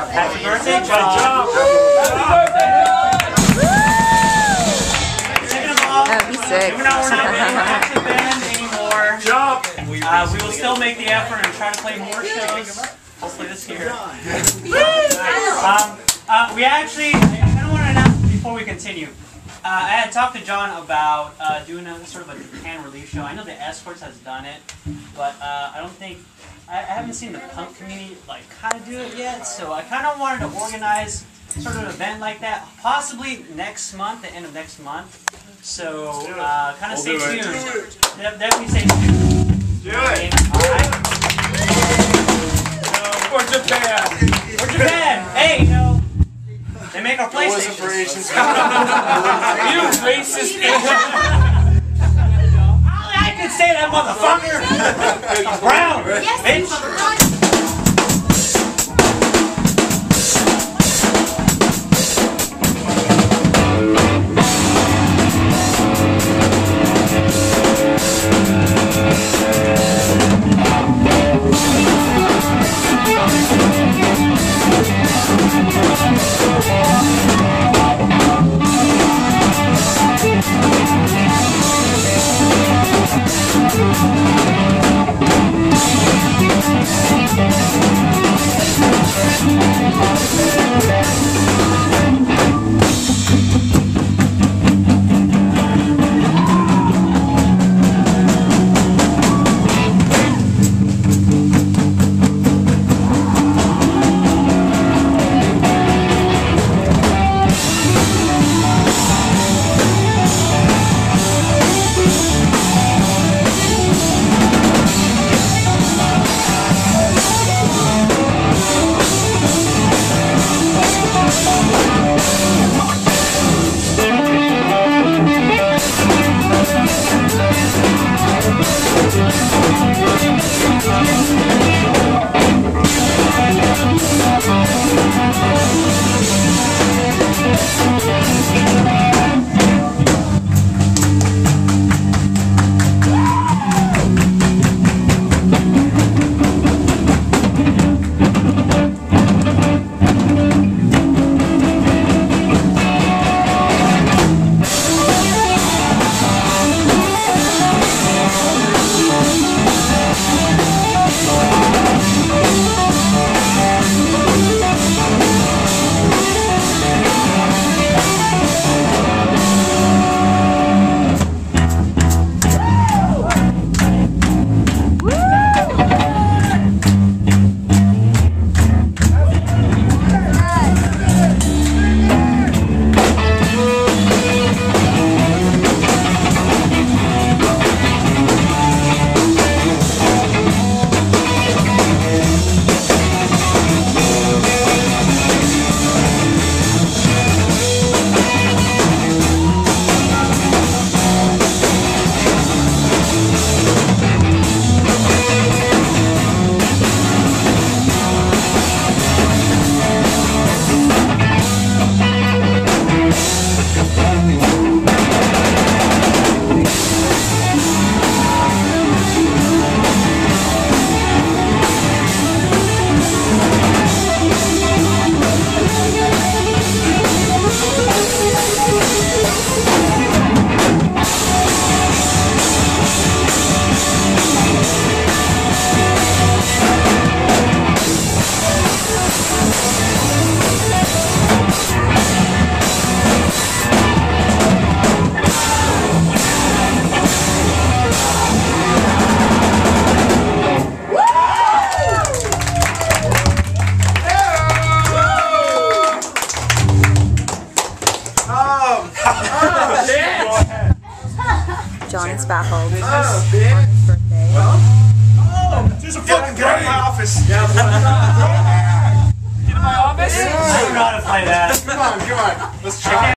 Happy birthday, John. Second of all, he's sick. even though we're not making an active band anymore, we will still make the effort and try to play more shows, hopefully this year. We actually, I kind of want to announce before we continue. I had talked to John about doing a sort of a Japan relief show. I know the Escorts has done it, but I don't think, I haven't seen the punk community like kind of do it yet. So I kind of wanted to organize sort of an event like that, possibly next month, the end of next month. So kind of stay tuned. Definitely stay tuned. Do it. Alright. For Japan. For Japan. Hey, you know. They make our PlayStation. For Asians. You racist Asian! I could say that, motherfucker! I'm brown, bitch! John is baffled. Oh, bitch. John's birthday. Oh, just a fucking get out of my office. Get in my office? I don't know how to play that. Come on, let's try.